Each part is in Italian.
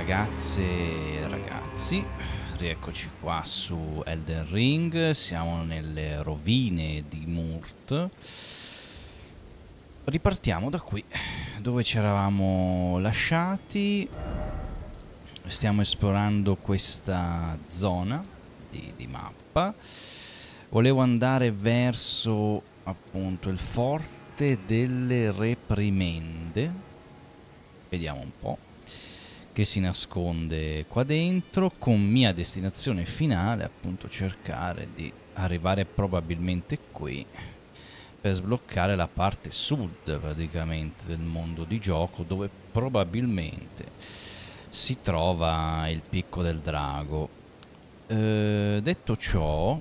ragazze e ragazzi, rieccoci qua su Elden Ring, siamo nelle rovine di Murt. Ripartiamo da qui, dove ci eravamo lasciati. Stiamo esplorando questa zona di mappa. Volevo andare verso appunto il forte delle reprimende. Vediamo un po' che si nasconde qua dentro, con mia destinazione finale appunto cercare di arrivare probabilmente qui per sbloccare la parte sud praticamente del mondo di gioco, dove probabilmente si trova il picco del drago. Detto ciò,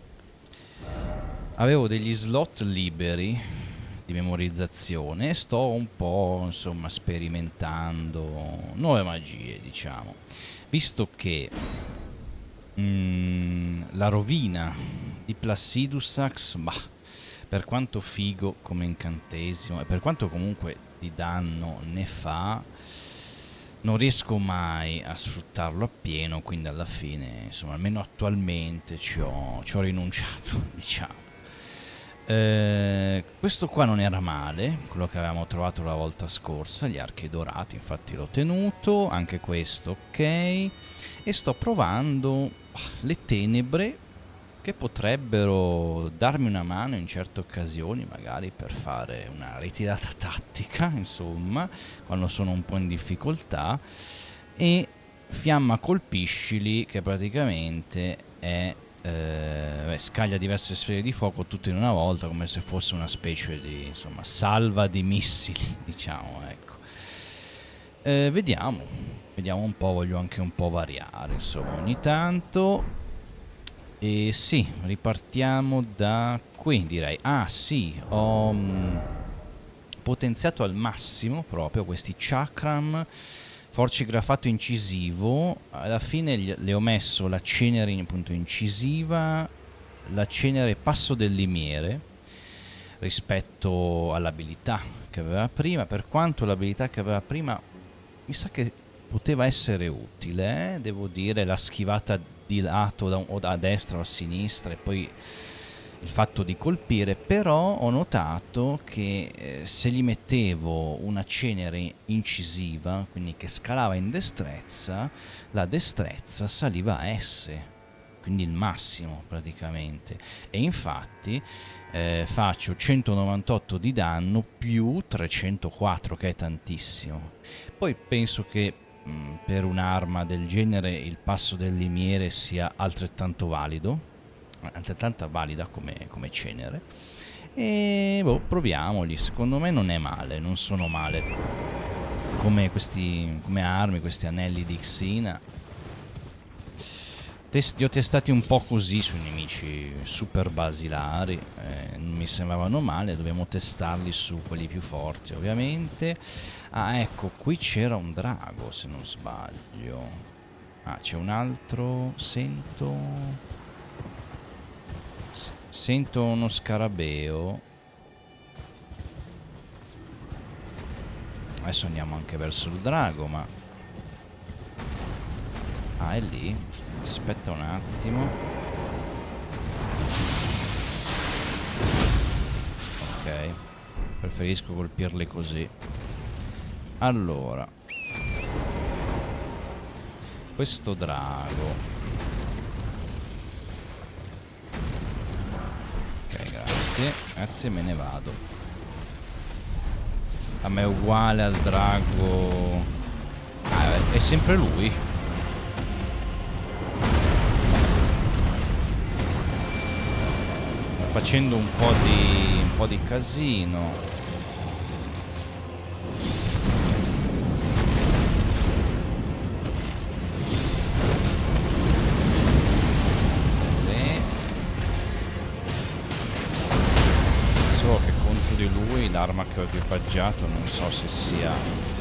avevo degli slot liberi di memorizzazione e sto un po' insomma sperimentando nuove magie, diciamo, visto che la rovina di Placidusax, per quanto figo come incantesimo e per quanto comunque di danno ne fa, non riesco mai a sfruttarlo appieno, quindi alla fine insomma almeno attualmente ci ho rinunciato, diciamo. Questo qua non era male, quello che avevamo trovato la volta scorsa, gli archi dorati, infatti l'ho tenuto, anche questo ok, e sto provando le tenebre, che potrebbero darmi una mano in certe occasioni, magari per fare una ritirata tattica, insomma, quando sono un po' in difficoltà, e fiamma colpiscili, che praticamente è scaglia diverse sfere di fuoco tutte in una volta, come se fosse una specie di insomma salva di missili, diciamo, ecco. Vediamo un po', voglio anche un po' variare insomma ogni tanto. E sì, ripartiamo da qui, direi. Ah sì, ho potenziato al massimo proprio questi chakram forcigrafato incisivo. Alla fine le ho messo la cenere appunto incisiva, la cenere passo del limiere rispetto all'abilità che aveva prima, per quanto l'abilità che aveva prima mi sa che poteva essere utile, devo dire, la schivata di lato o a destra o a sinistra e poi il fatto di colpire. Però ho notato che se gli mettevo una cenere incisiva, quindi che scalava in destrezza, la destrezza saliva a S, quindi il massimo praticamente, e infatti faccio 198 di danno più 304, che è tantissimo. Poi penso che per un'arma del genere il passo del limiere sia altrettanto valida come cenere, e proviamoli. Secondo me non è male, non sono male come armi, questi anelli di Xina. Li ho testati un po' così sui nemici super basilari, non mi sembravano male. Dobbiamo testarli su quelli più forti, ovviamente. Ah, ecco, qui c'era un drago, se non sbaglio. Ah, c'è un altro, sento uno scarabeo. Adesso andiamo anche verso il drago, ma ah, è lì. Aspetta un attimo. Ok, preferisco colpirli così. Allora, questo drago, ok, grazie, me ne vado. A me è uguale al drago. Ah, è sempre lui. Facendo un po' di casino. Solo che contro di lui l'arma che ho equipaggiato non so se sia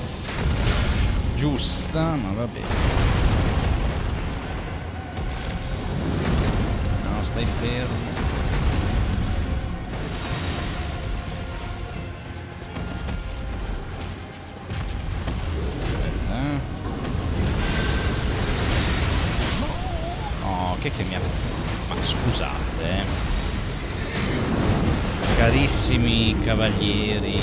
giusta, ma va bene. No, stai fermo. scusate, carissimi cavalieri.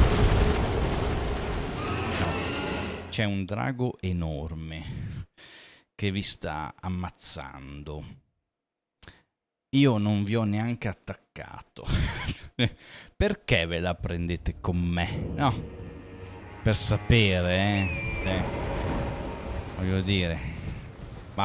No, c'è un drago enorme che vi sta ammazzando. Io non vi ho neanche attaccato. Perché ve la prendete con me? No, per sapere, voglio dire, ma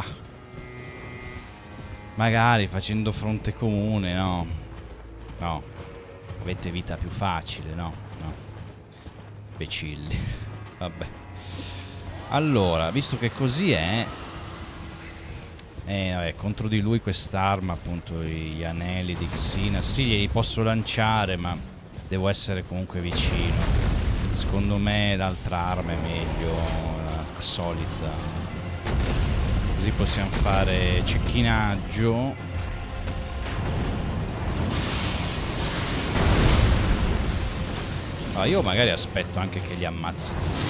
magari facendo fronte comune, no? No, avete vita più facile, no? No, imbecilli. Vabbè. Allora, visto che così è, vabbè, contro di lui quest'arma, appunto, gli anelli di Xina, sì, li posso lanciare, ma devo essere comunque vicino. Secondo me l'altra arma è meglio, la solita. Così possiamo fare cecchinaggio. Allora, io magari aspetto anche che li ammazzi tutti.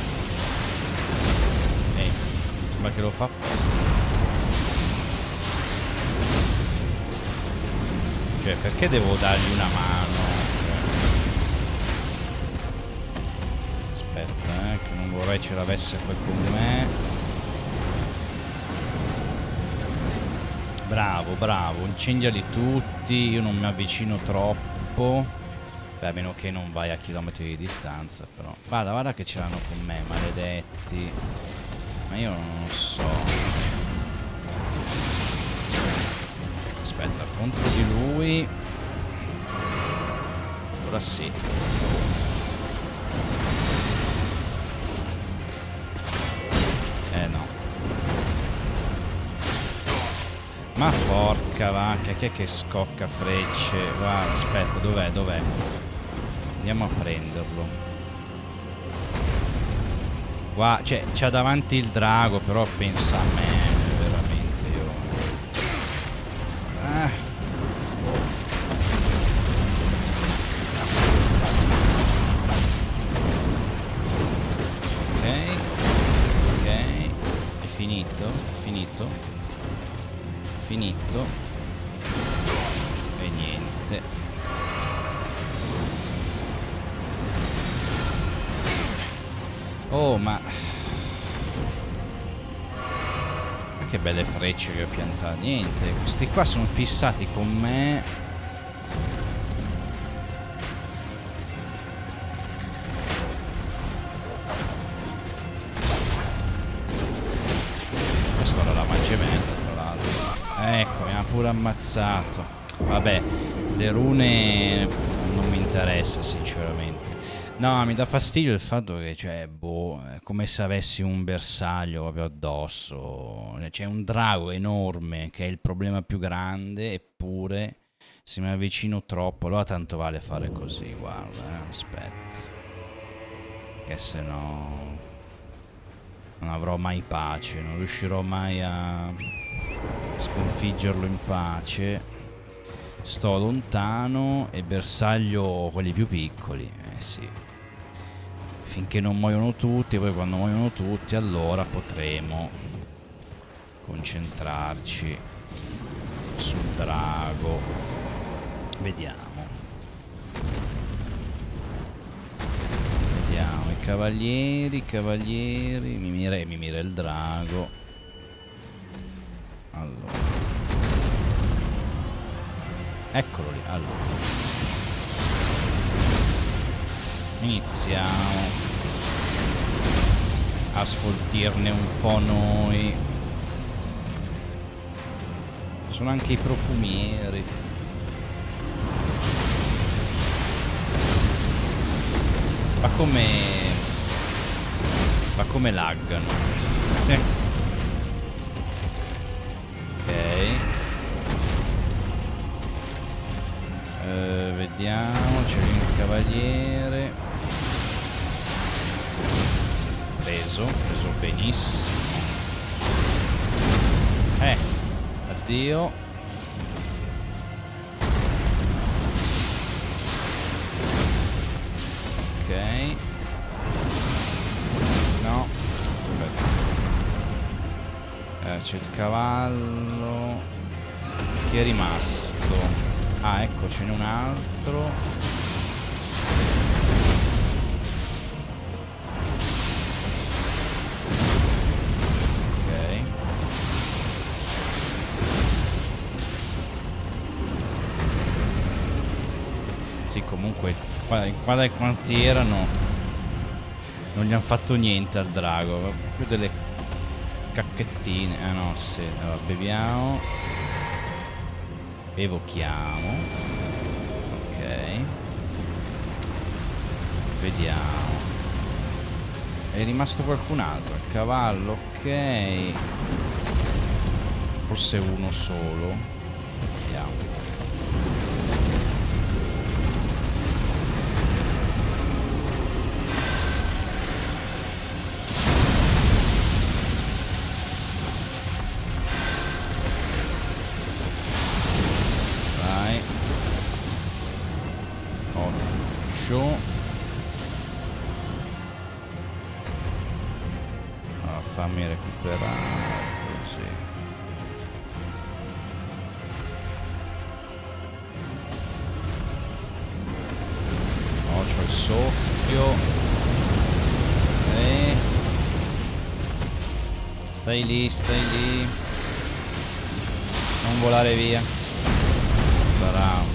Sembra che lo fa apposta. Cioè, perché devo dargli una mano? Aspetta, che non vorrei ce l'avesse poi con me. Bravo, bravo, incendiali tutti, io non mi avvicino troppo. Beh, a meno che non vai a chilometri di distanza, però. Guarda, guarda che ce l'hanno con me, maledetti. Ma io non lo so. Aspetta, contro di lui. Ora sì. No. Ma porca vacca, chi è che scocca frecce? Guarda, aspetta, dov'è? Dov'è? Andiamo a prenderlo. Qua, cioè, c'ha davanti il drago, però pensa a me, veramente, io... Ok, è finito, è finito, è finito, e niente. Oh, ma che belle frecce che ho piantato. Niente, questi qua sono fissati con me. Questo era la mangementa, tra l'altro. Ecco, mi ha pure ammazzato. Vabbè, le rune non mi interessa sinceramente. No, mi dà fastidio il fatto che, cioè, boh, è come se avessi un bersaglio proprio addosso. C'è un drago enorme che è il problema più grande, eppure se mi avvicino troppo, allora tanto vale fare così, guarda, aspetta. Che se no non avrò mai pace, non riuscirò mai a sconfiggerlo in pace. Sto lontano e bersaglio quelli più piccoli, sì. Finché non muoiono tutti, poi quando muoiono tutti allora potremo concentrarci sul drago. Vediamo. Vediamo i cavalieri, mi mira il drago. Allora. Eccolo lì, allora. Iniziamo a sfoltirne un po' noi. Sono anche i profumieri. Ma come laggano. Sì. Ok. Vediamo, c'è lì un cavaliere. Preso benissimo. Addio. Ok. No. C'è il cavallo. Chi è rimasto? Ah, ecco, ce n'è un altro. Ok. Sì, comunque, guarda quanti erano. Non gli hanno fatto niente al drago. Più delle cacchettine. Ah no, sì. Allora, beviamo. Evochiamo. Ok. Vediamo. È rimasto qualcun altro. Il cavallo, ok. Forse uno solo. Vediamo. Vai. 8. Allora, fammi recuperare così. Oh, c'ho il soffio. Stai lì, stai lì. Non volare via. Bravo.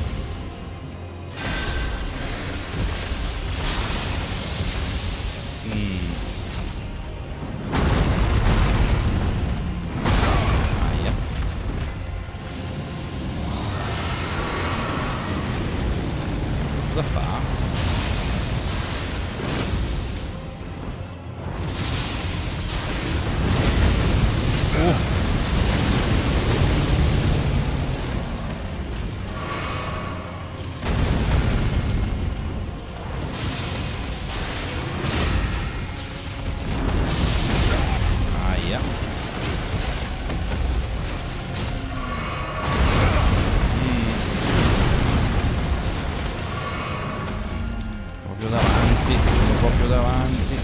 Aia. Cosa fa? Aia. Proprio davanti, ce l'ho proprio davanti.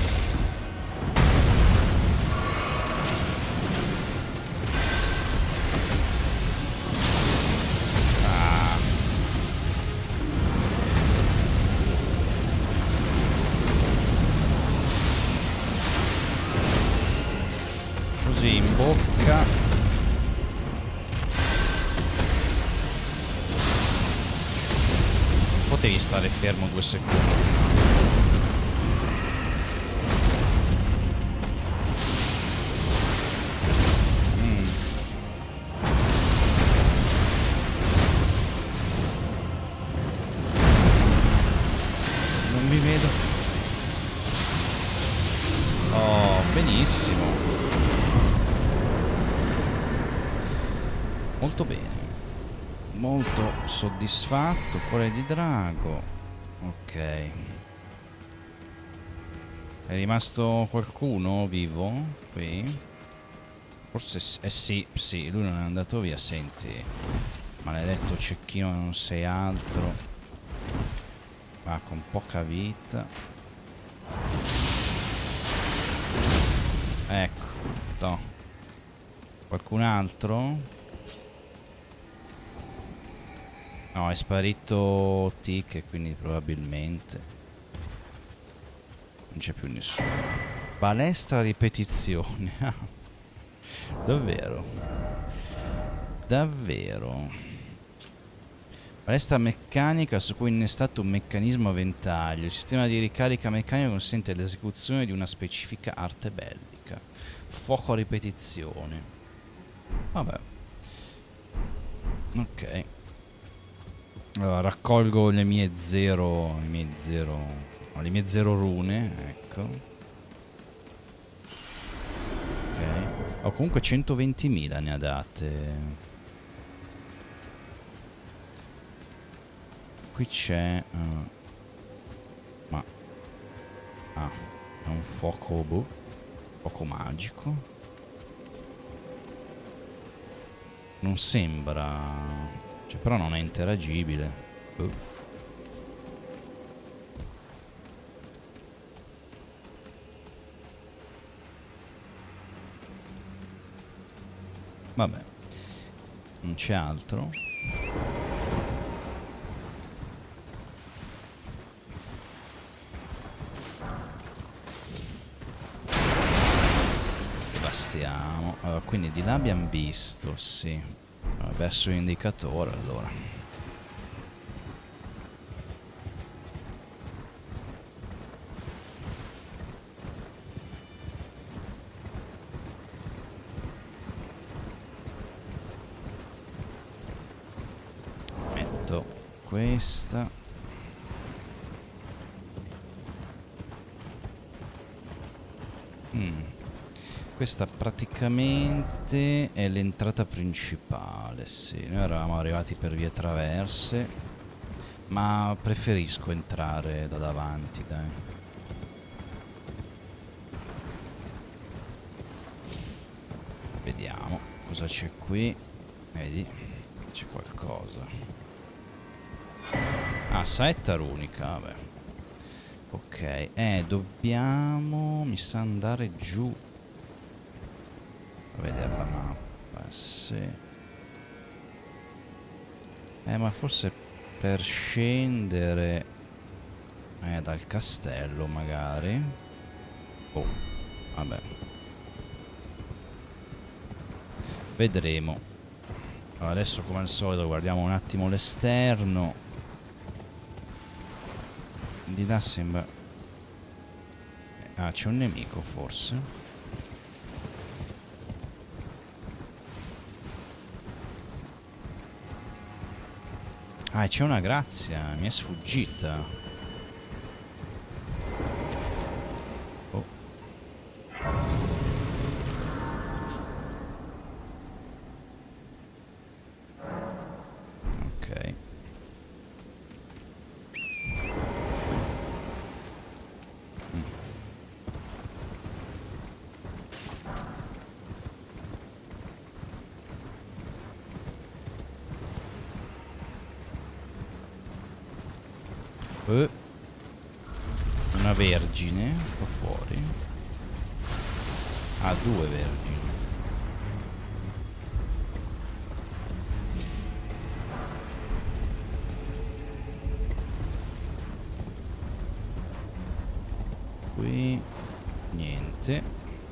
Così in bocca. Potevi stare fermo 2 secondi. Non mi vedo. Oh, benissimo. Molto bene. Molto soddisfatto. Cuore di drago. Ok. È rimasto qualcuno vivo qui? Forse sì, sì, lui non è andato via. Senti, maledetto cecchino, non sei altro. Va con poca vita. Ecco, no. Qualcun altro? No, è sparito Tic, quindi probabilmente non c'è più nessuno. Balestra ripetizione. Davvero? Davvero? Balestra meccanica su cui è innestato un meccanismo a ventaglio. Il sistema di ricarica meccanica consente l'esecuzione di una specifica arte bellica. Fuoco a ripetizione. Vabbè. Ok. Allora, raccolgo le mie 0. Le mie 0 rune, ecco. Ok. Ho comunque 120.000 ne ha date. Qui c'è... ma... ah, è un fuoco... boh. Fuoco magico. Non sembra... cioè, però non è interagibile. Vabbè. Non c'è altro? Devastiamo. Allora, quindi di là abbiamo visto, sì. Verso l'indicatore allora. Metto questa. Questa praticamente è l'entrata principale, sì. Noi eravamo arrivati per vie traverse, ma preferisco entrare da davanti, dai. Vediamo cosa c'è qui. Vedi, c'è qualcosa. Ah, saetta runica, vabbè. Ok, dobbiamo, mi sa, andare giù a vedere la mappa, sì. Ma forse per scendere dal castello magari. Oh, vabbè. Vedremo. Allora, adesso come al solito guardiamo un attimo l'esterno. Di là sembra... Ah, c'è un nemico forse. Ah, c'è una grazia, mi è sfuggita. Oh. Ok. Una vergine qua fuori. Ah, due vergini. Qui niente.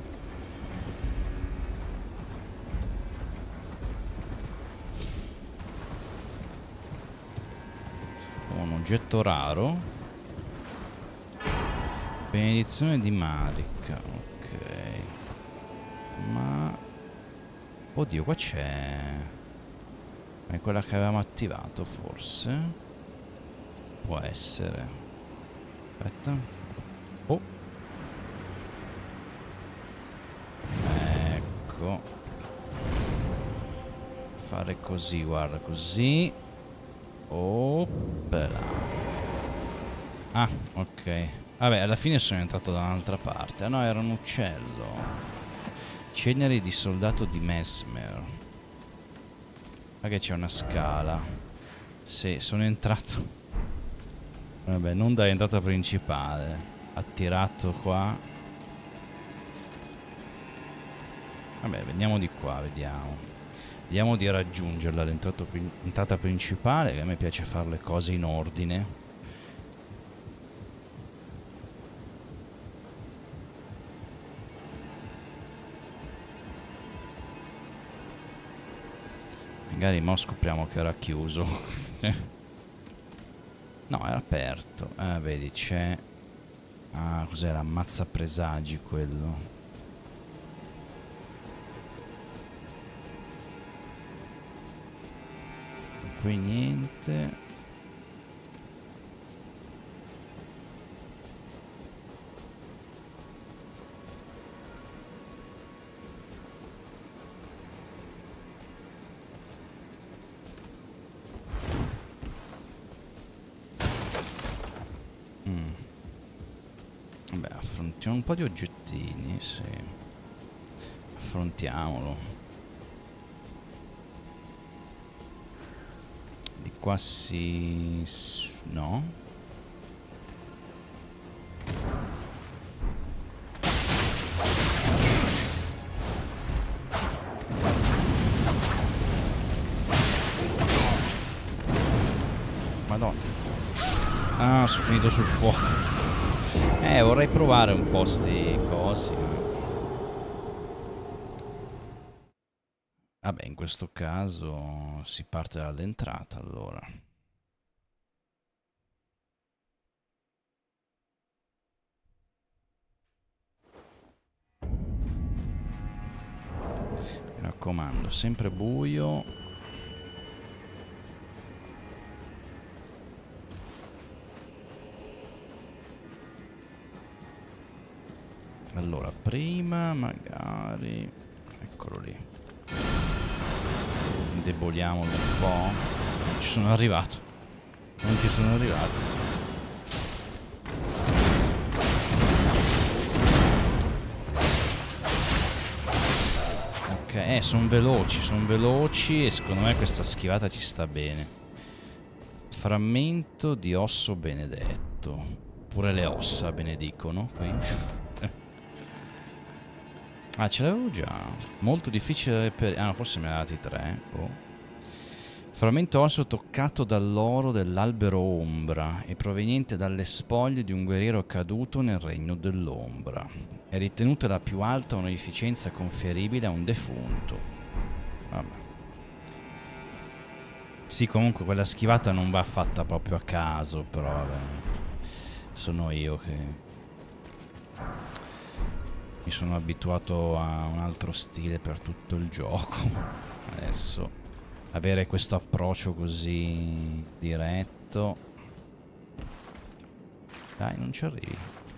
Un oggetto raro. Benedizione di Marika. Ok. Ma... Oddio, qua c'è... È quella che avevamo attivato, forse? Può essere. Aspetta. Oh. Ecco. Fare così, guarda, così. Oppela. Ah, ok. Vabbè, alla fine sono entrato da un'altra parte. Ah no, era un uccello. Ceneri di soldato di Mesmer. Ma che c'è una scala. Sì, sono entrato. Vabbè, non da entrata principale. Attirato qua. Vabbè, veniamo di qua, vediamo. Vediamo di raggiungerla l'entrata principale, che a me piace fare le cose in ordine. Magari mo scopriamo che era chiuso. No, era aperto. Vedi, c'è... Ah, cos'era? Ammazza presagi quello. Qui niente. Vabbè, affrontiamo un po' di oggettini, sì. Affrontiamolo. Di qua si... no? Madonna. Ah, sono finito sul fuoco. Vorrei provare un po' sti cosi. Vabbè, in questo caso si parte dall'entrata allora. Mi raccomando, sempre buio. Allora, prima magari... Eccolo lì. Indeboliamolo un po'. Non ci sono arrivato. Non ci sono arrivato. Ok, sono veloci e secondo me questa schivata ci sta bene. Frammento di osso benedetto. Pure le ossa benedicono qui. Ah, ce l'avevo già. Molto difficile per... Ah, no, forse me ne ha dati 3. Oh. Frammento osso toccato dall'oro dell'albero ombra e proveniente dalle spoglie di un guerriero caduto nel regno dell'ombra. È ritenuta la più alta onorificenza conferibile a un defunto. Vabbè. Sì, comunque quella schivata non va fatta proprio a caso, però vabbè. Sono io che... Mi sono abituato a un altro stile per tutto il gioco. Adesso avere questo approccio così diretto. Dai, non ci arrivi.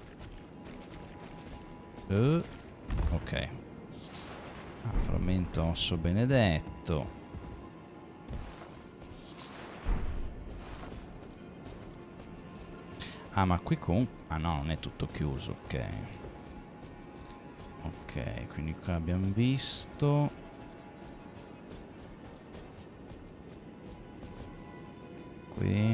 Ok. Ah, frammento osso benedetto. Ah, ma qui comunque... Ah no, non è tutto chiuso, ok. Ok, quindi qua abbiamo visto. Qui.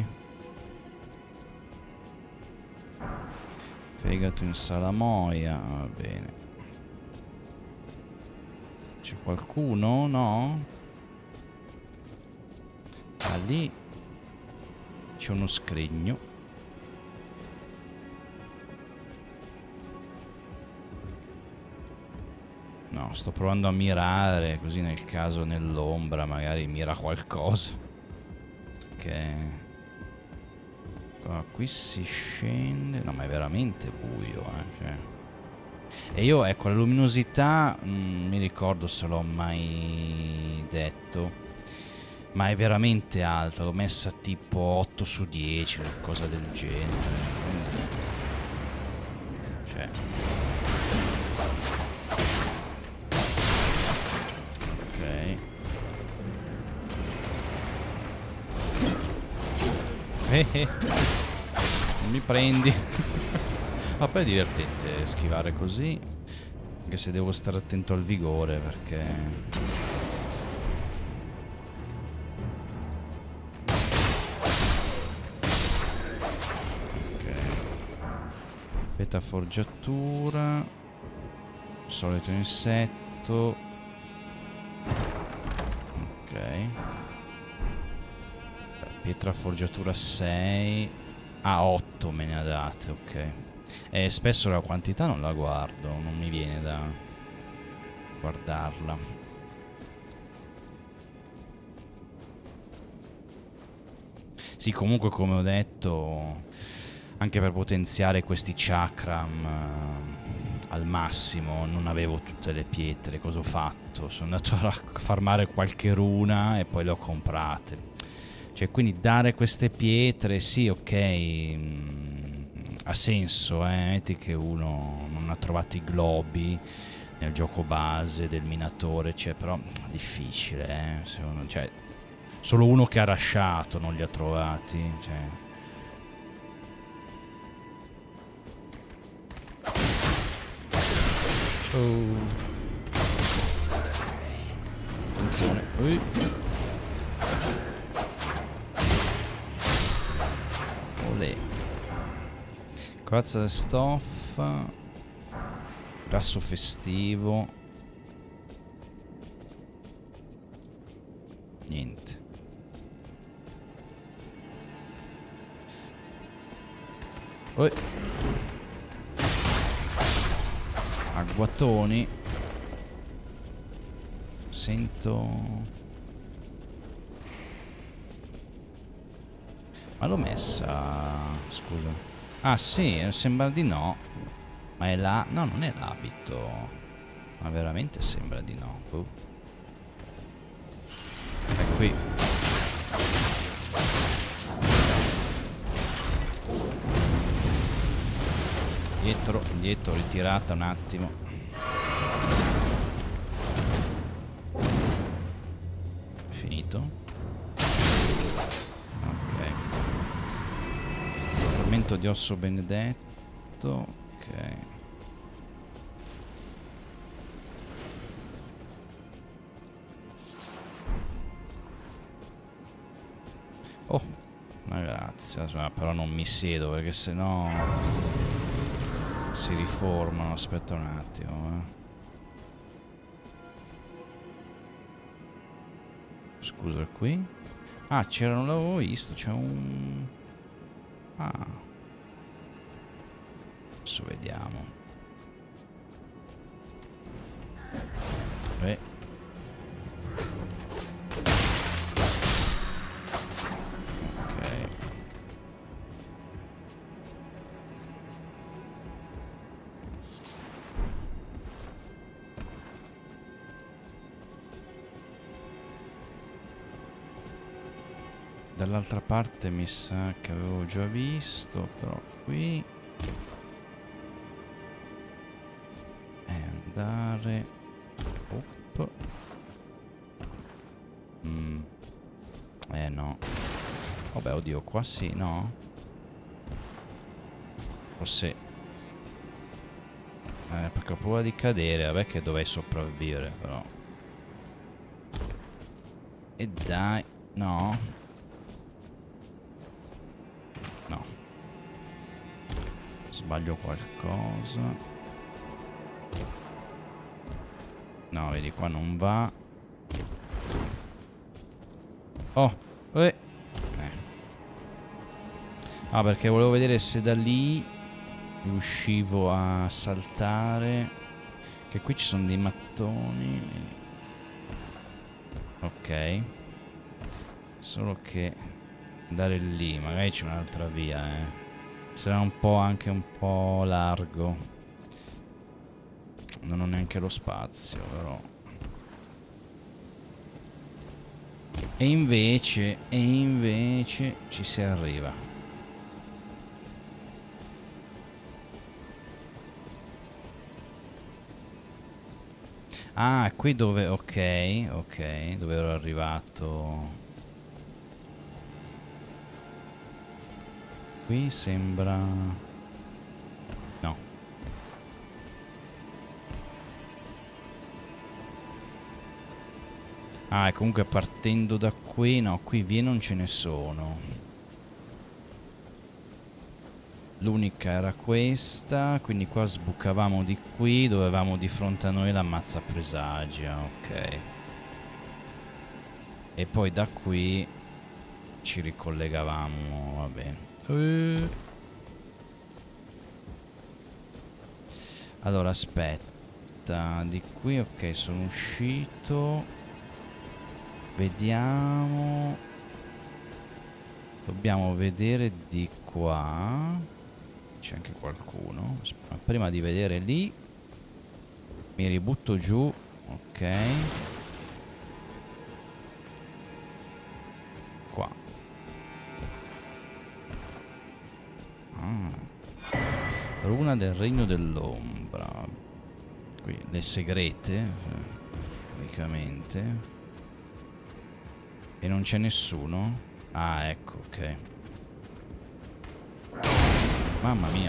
Fegato in salamoia, va bene. C'è qualcuno? No? Ah, lì c'è uno scrigno. No, sto provando a mirare, così nel caso nell'ombra magari mira qualcosa. Ok. Qui si scende... No, ma è veramente buio, cioè. E io, ecco, la luminosità, mi ricordo se l'ho mai detto, ma è veramente alta, l'ho messa tipo 8 su 10, qualcosa del genere. Cioè... Non mi prendi. Ma poi è divertente schivare così. Anche se devo stare attento al vigore perché... Ok. Beta forgiatura. Solito insetto. Ok. Pietra forgiatura 6. Ah, 8 me ne ha date, ok. E spesso la quantità non la guardo, non mi viene da guardarla. Sì, comunque come ho detto, anche per potenziare questi chakram al massimo, non avevo tutte le pietre. Cosa ho fatto? Sono andato a farmare qualche runa e poi le ho comprate. Cioè, quindi dare queste pietre, sì, ok, ha senso, metti che uno non ha trovato i globi nel gioco base del minatore, cioè, però difficile, se uno, cioè, solo uno che ha rasciato non li ha trovati, cioè. Oh. Attenzione. Olè. Corazza di stoffa. Grasso festivo. Niente. Oi. Agguatoni. Sento... Ma l'ho messa... Scusa. Ah sì, sembra di no. Ma è là... No, non è l'abito. Ma veramente sembra di no. È qui. Dietro, indietro, ritirata un attimo. Finito. Ok. Frammento di osso benedetto. Ok. Oh, ma grazie. Però non mi siedo perché sennò si riformano. Aspetta un attimo. Scusa, qui? Ah, c'era, non l'avevo visto. C'è un... Ah. Adesso vediamo. Ok. Dall'altra parte mi sa che avevo già visto, però qui è andare... Op. No. Vabbè, oddio, qua sì, no? Forse... perché ho paura di cadere, vabbè che dovrei sopravvivere, però... E dai, no? No. Sbaglio qualcosa. No, vedi, qua non va. Oh, Ah, perché volevo vedere se da lì riuscivo a saltare. Che qui ci sono dei mattoni. Ok. Solo che andare lì, magari c'è un'altra via, sarà un po' anche un po' largo. Non ho neanche lo spazio, però. E invece ci si arriva. Ah, qui dove... Ok, ok, dove ero arrivato. Qui sembra... No. Ah, e comunque partendo da qui... No, qui vie non ce ne sono. L'unica era questa, quindi qua sbucavamo di qui, dovevamo di fronte a noi la mazza presagia, ok. E poi da qui ci ricollegavamo, va bene. Allora aspetta, di qui ok, sono uscito. Vediamo. Dobbiamo vedere di qua. C'è anche qualcuno. Ma prima di vedere lì mi ributto giù. Ok. Qua. Runa del regno dell'ombra. Qui le segrete unicamente. E non c'è nessuno. Ah, ecco, ok. Mamma mia.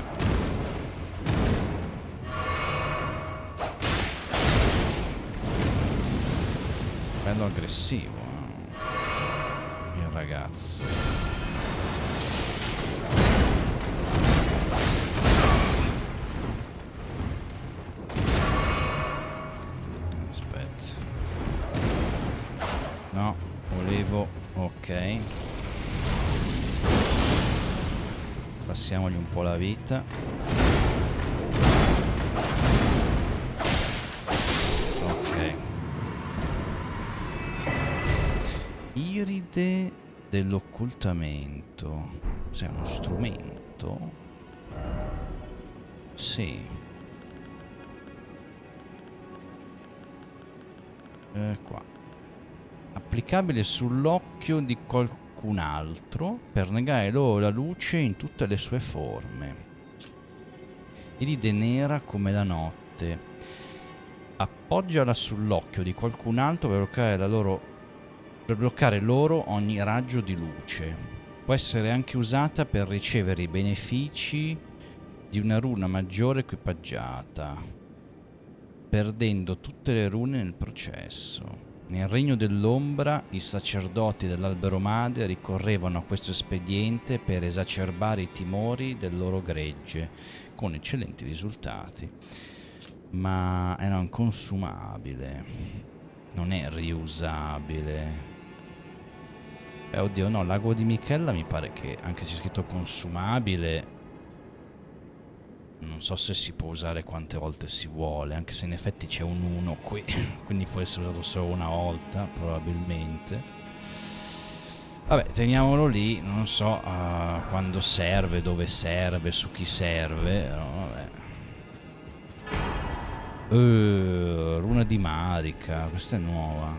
Bello aggressivo, il ragazzo. Aspetta. No, volevo... Ok. abbassiamogli un po' la vita. Ok. Iride dell'occultamento. Cos'è, uno strumento? Sì. Qua. Applicabile sull'occhio di qualcun altro per negare loro la luce in tutte le sue forme. Iride nera come la notte. Appoggiala sull'occhio di qualcun altro per bloccare loro ogni raggio di luce. Può essere anche usata per ricevere i benefici di una runa maggiore equipaggiata, perdendo tutte le rune nel processo. Nel regno dell'ombra i sacerdoti dell'albero madre ricorrevano a questo espediente per esacerbare i timori del loro gregge, con eccellenti risultati. Ma era un consumabile, non è riusabile. Oddio, no, l'ago di Michela mi pare che, anche se c'è scritto consumabile, non so se si può usare quante volte si vuole, anche se in effetti c'è un 1 qui, quindi può essere usato solo una volta, probabilmente. Vabbè, teniamolo lì, non so quando serve, dove serve, su chi serve, però vabbè. Runa di Marika, questa è nuova.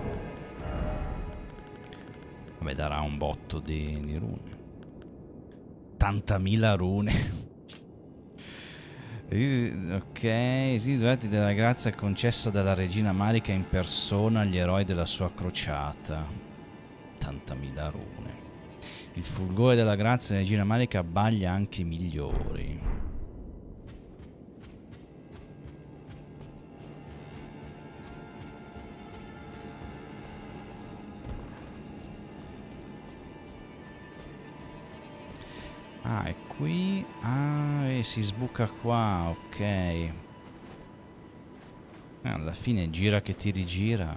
Vabbè, darà un botto di rune. 80.000 rune. Ok, sì, doti della grazia concessa dalla regina Marika in persona agli eroi della sua crociata. 80.000 rune. Il fulgore della grazia della regina Marika abbaglia anche i migliori. Ah, è qui. Ah, si sbuca qua, ok. Alla fine gira che ti rigira,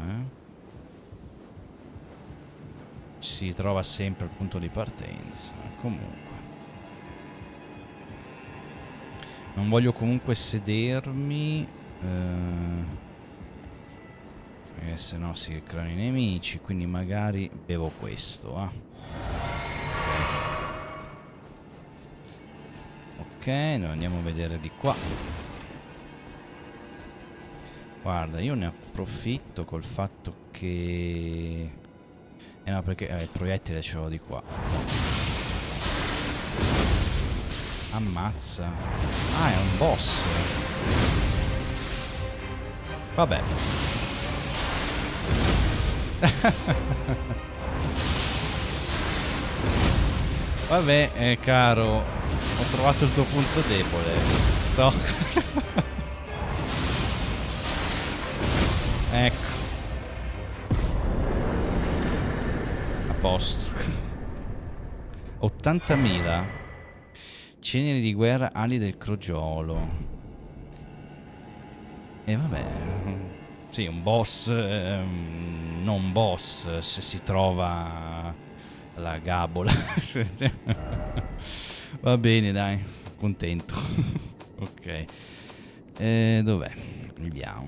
si trova sempre al punto di partenza. Comunque. Non voglio comunque sedermi. Se no si creano i nemici. Quindi magari bevo questo, Ok, noi andiamo a vedere di qua. Guarda, io ne approfitto col fatto che... no, perché il proiettile ce l'ho di qua. Ammazza. Ah, è un boss. Vabbè. Vabbè, caro. Ho trovato il tuo punto debole. No. Ecco. A posto. 80.000. Ceneri di guerra, ali del crogiolo. E vabbè. Sì, un boss. Non boss se si trova la gabola. Va bene, dai, contento. Ok. Dov'è? Vediamo.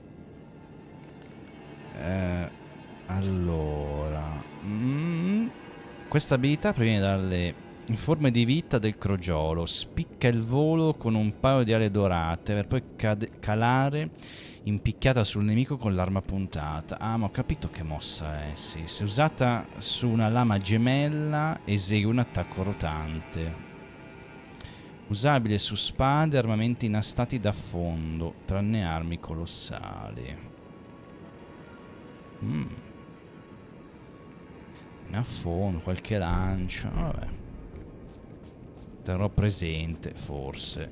Allora. Questa abilità proviene dalle forme di vita del crogiolo. Spicca il volo con un paio di ali dorate per poi calare impicchiata sul nemico con l'arma puntata. Ah, ma ho capito che mossa è. Sì, se usata su una lama gemella esegue un attacco rotante. Usabile su spade e armamenti inastati da fondo, tranne armi colossali. Ne affondo, qualche lancio. Vabbè. Terrò presente, forse.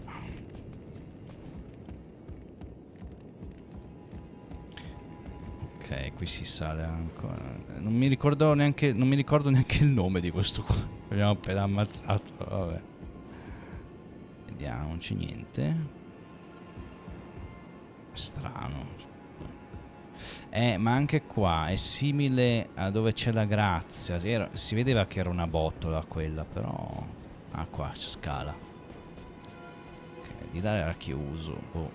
Ok, qui si sale ancora. Non mi ricordo neanche il nome di questo qua. L'abbiamo appena ammazzato, vabbè. Vediamo, non c'è niente. Strano. Ma anche qua è simile a dove c'è la grazia. Si vedeva che era una botola quella, però Ah, qua c'è scala. Ok, di là era chiuso. Boh.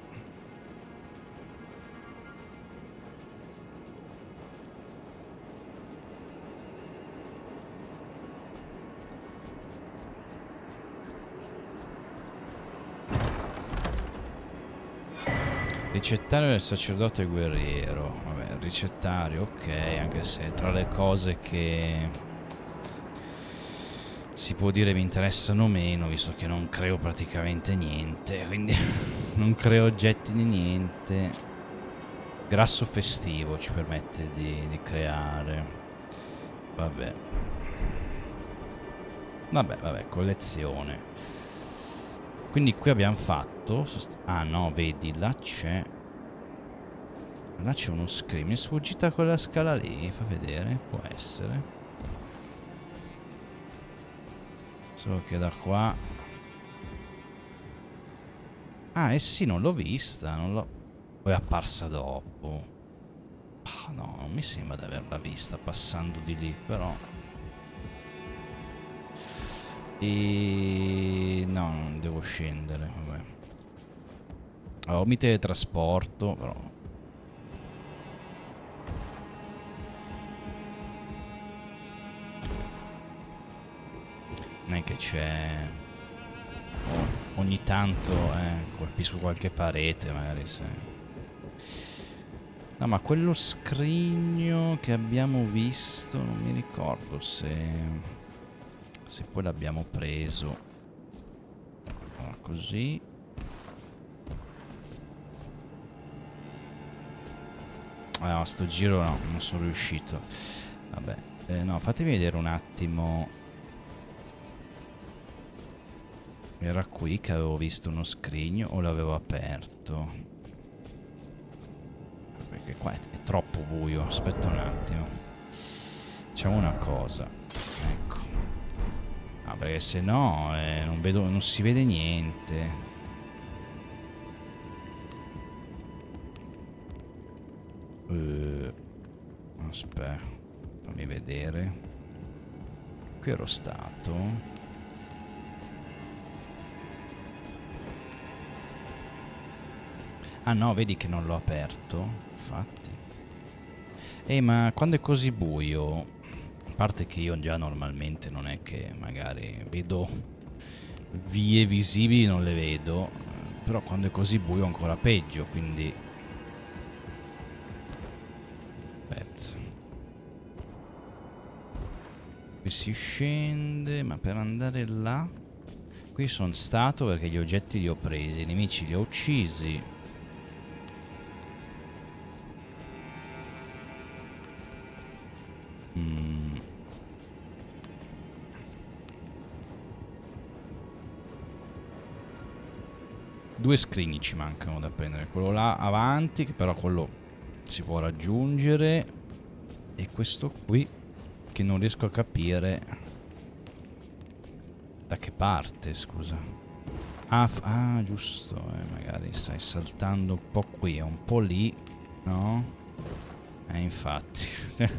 Ricettario del sacerdote guerriero. Vabbè, ricettario, ok, anche se tra le cose che si può dire mi interessano meno, visto che non creo praticamente niente, quindi non creo oggetti di niente. Grasso festivo ci permette di creare. Vabbè. Vabbè, collezione. Quindi qui abbiamo fatto... Ah no, vedi, là c'è... Là c'è uno screen. Mi è sfuggita quella scala lì, fa vedere, può essere. Solo che da qua... Ah, eh sì, non l'ho vista, non l'ho... Poi è apparsa dopo. Ah, no, non mi sembra di averla vista passando di lì, però... E... No, non devo scendere, vabbè. Allora, mi teletrasporto, però... Non è che c'è... ogni tanto colpisco qualche parete, magari se... No, ma quello scrigno che abbiamo visto, non mi ricordo se... Se poi l'abbiamo preso. Allora, così. Ah, no, sto giro no, non sono riuscito. Vabbè, no, fatemi vedere un attimo. Era qui che avevo visto uno scrigno o l'avevo aperto? Perché qua è troppo buio, aspetta un attimo. Facciamo una cosa. Ecco. Ah, perché se no non vedo, non si vede niente. Aspetta, fammi vedere. Qui ero stato. Ah no, vedi che non l'ho aperto. Infatti. Ma quando è così buio, a parte che io già normalmente non è che magari vedo vie visibili, non le vedo, però quando è così buio è ancora peggio, quindi... Aspetta. Qui si scende, ma per andare là... Qui sono stato perché gli oggetti li ho presi, i nemici li ho uccisi. Due scrigni ci mancano da prendere. Quello là avanti, che però quello si può raggiungere. E questo qui, che non riesco a capire da che parte, scusa. Ah, giusto, magari stai saltando un po' qui, un po' lì, no? Infatti.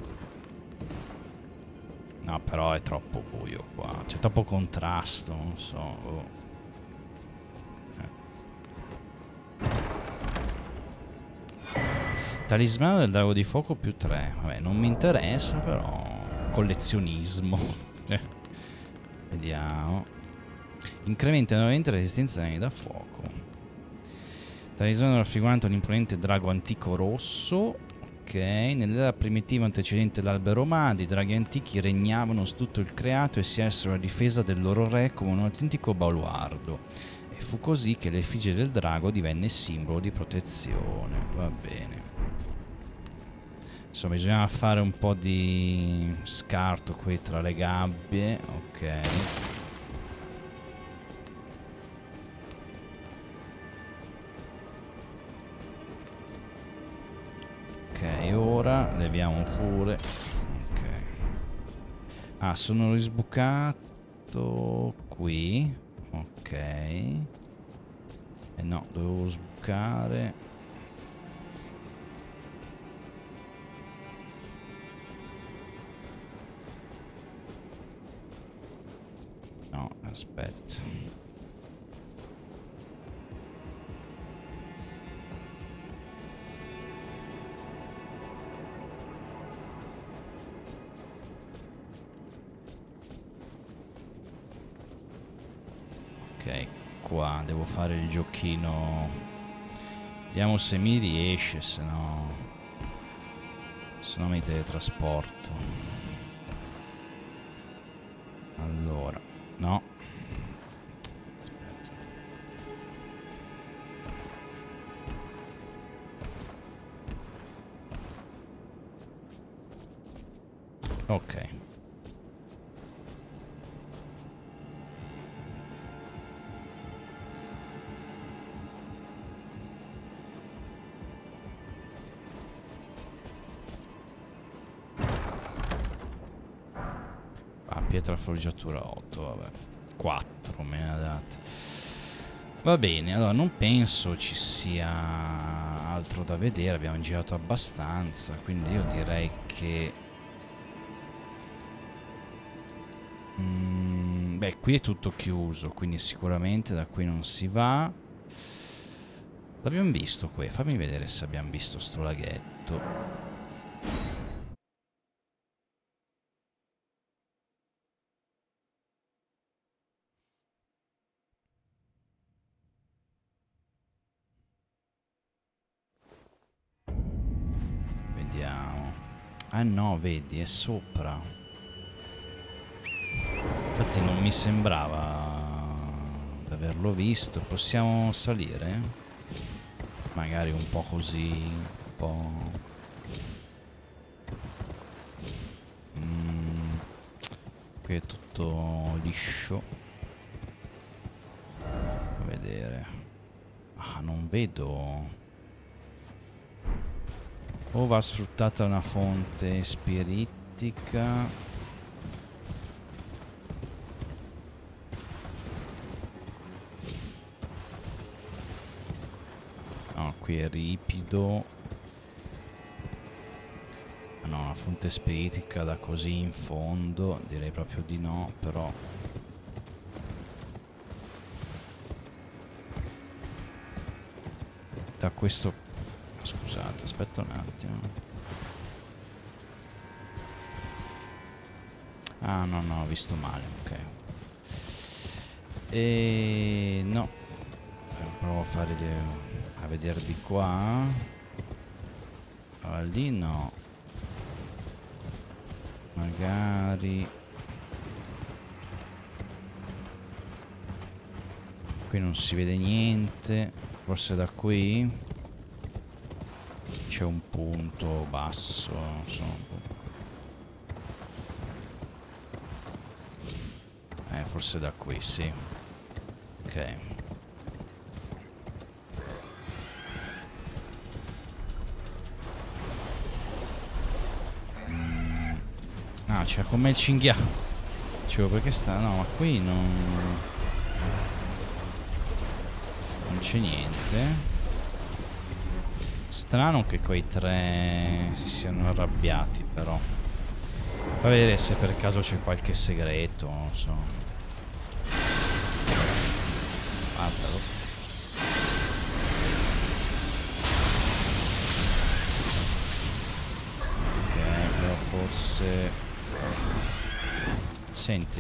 No, però è troppo buio qua. C'è troppo contrasto, non so. Oh. Talismano del drago di fuoco più 3. Vabbè, non mi interessa, però... Collezionismo. Vediamo. Incrementa nuovamente la resistenza ai danni da fuoco. Talismano raffigurante un imponente drago antico rosso. Ok, nell'era primitiva antecedente all'albero umano, i draghi antichi regnavano su tutto il creato e si essero a difesa del loro re come un autentico baluardo. E fu così che l'effigie del drago divenne simbolo di protezione. Va bene. Insomma, bisognava fare un po' di scarto qui tra le gabbie. Ok. Ok, ora leviamo pure. Ok. Ah, sono risbucato qui. Ok. No, dovevo sbucare. No, aspetta. Ok, qua devo fare il giochino. Vediamo se mi riesce, se no mi teletrasporto. Allora, no. Aspetta. Ok. Pietra forgiatura 8, vabbè. 4 me ne ha date. Va bene, allora non penso ci sia altro da vedere, abbiamo girato abbastanza, quindi io direi che... beh, qui è tutto chiuso, quindi sicuramente da qui non si va. L'abbiamo visto qui, fammi vedere se abbiamo visto sto laghetto. Vediamo. Ah no, vedi, è sopra. Infatti non mi sembrava di averlo visto. Possiamo salire? Magari un po' così, un po'... qui è tutto liscio. A vedere. Ah, non vedo... O va sfruttata una fonte spiritica. No, qui è ripido. Ah no, una fonte spiritica da così in fondo. Direi proprio di no, però... Da questo... Scusate, aspetta un attimo. Ah, no, no, ho visto male, ok. E... no. Provo a fare... a vedere di qua. Allora, lì no. Magari... qui non si vede niente. Forse da qui... c'è un punto basso, non so. Forse da qui, sì. Ok. Ah, c'è come il cinghiale. Dicevo, perché sta... no, ma qui non c'è niente. Strano che quei tre si siano arrabbiati, però. Fa vedere se per caso c'è qualche segreto, non so. Guardalo. Ok, però forse... senti.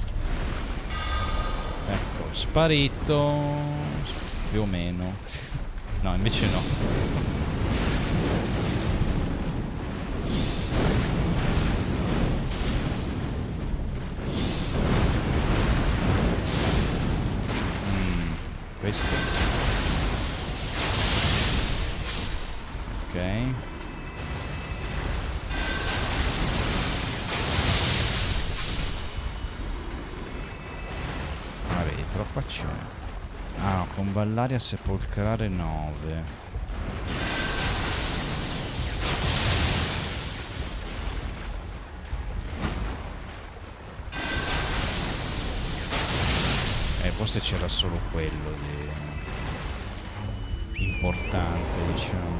Ecco, sparito. Più o meno. No, invece no. Questo. Ok. Ah, vedi, però qua c'è. Ah, no, con Vallaria sepolcrare 9. Forse c'era solo quello di importante, diciamo.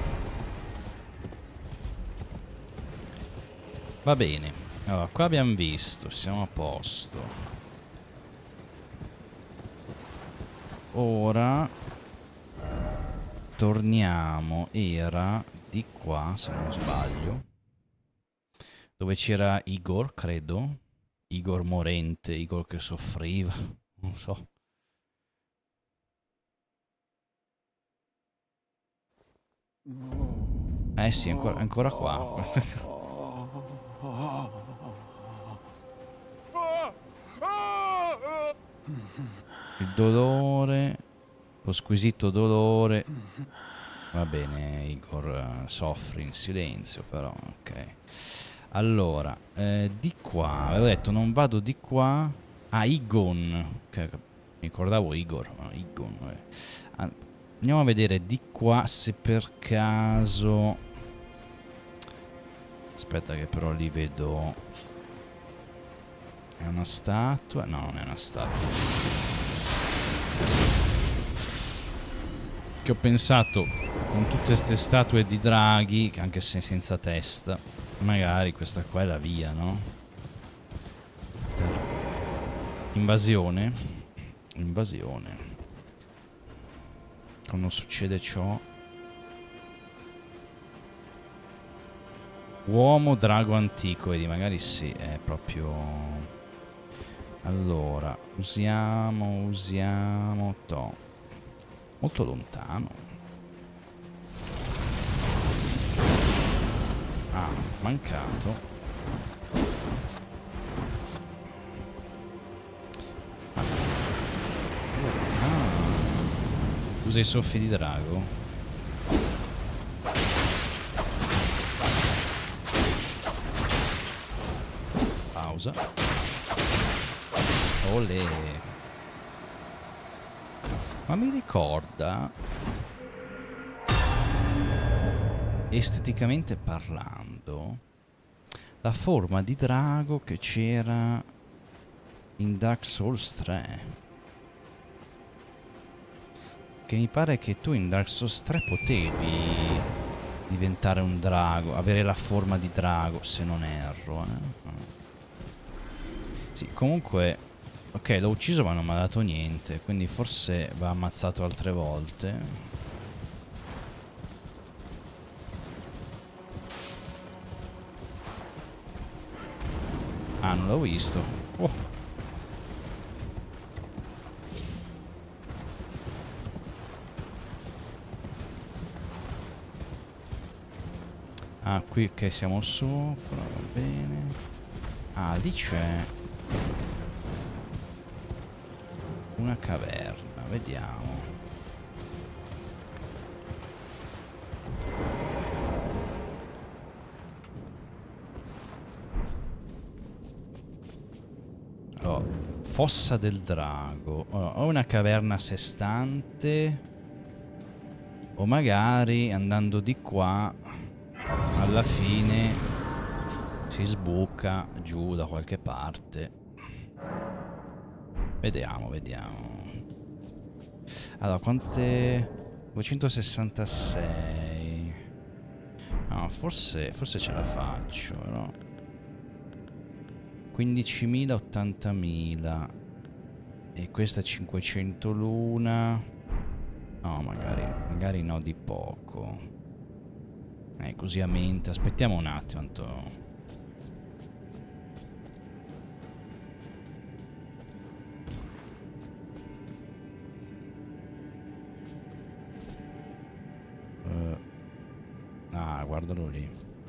Va bene. Allora, qua abbiamo visto, siamo a posto. ora torniamo, era di qua se non sbaglio, dove c'era Igor, credo, Igor morente, Igor che soffriva, non so. Eh sì, ancora qua. Il dolore, lo squisito dolore. Va bene, Igor soffre in silenzio, però, ok. Allora, di qua, avevo detto non vado di qua. Ah, Igon. Mi ricordavo Igor, no, Igon. Andiamo a vedere di qua se per caso... Aspetta che però li vedo... È una statua? No, non è una statua. Che ho pensato, con tutte queste statue di draghi, anche se senza testa, magari questa qua è la via, no? Per invasione. Invasione. Quando succede ciò... Uomo drago antico, vedi, magari sì, è proprio... Allora, usiamo... Toh. Molto lontano. Ah, mancato. Usa i soffi di drago. Pausa. Olè. Ma mi ricorda, esteticamente parlando, la forma di drago che c'era in Dark Souls 3. Che mi pare che tu in Dark Souls 3 potevi diventare un drago, avere la forma di drago, se non erro. Sì, comunque... Ok, l'ho ucciso ma non mi ha dato niente, quindi forse va ammazzato altre volte. Ah, non l'ho visto. Oh. Ah, qui che siamo sopra, va bene. Ah, lì c'è una caverna, vediamo. Oh, fossa del drago. Oh, o una caverna a sé stante, o magari andando di qua alla fine si sbuca giù da qualche parte. Vediamo, vediamo. Allora, quante... 266. No, forse ce la faccio, no? 15.000, 80.000. E questa è 500 l'una. No, magari no di poco. Così a mente. Aspettiamo un attimo, tanto... Ah, guardalo lì.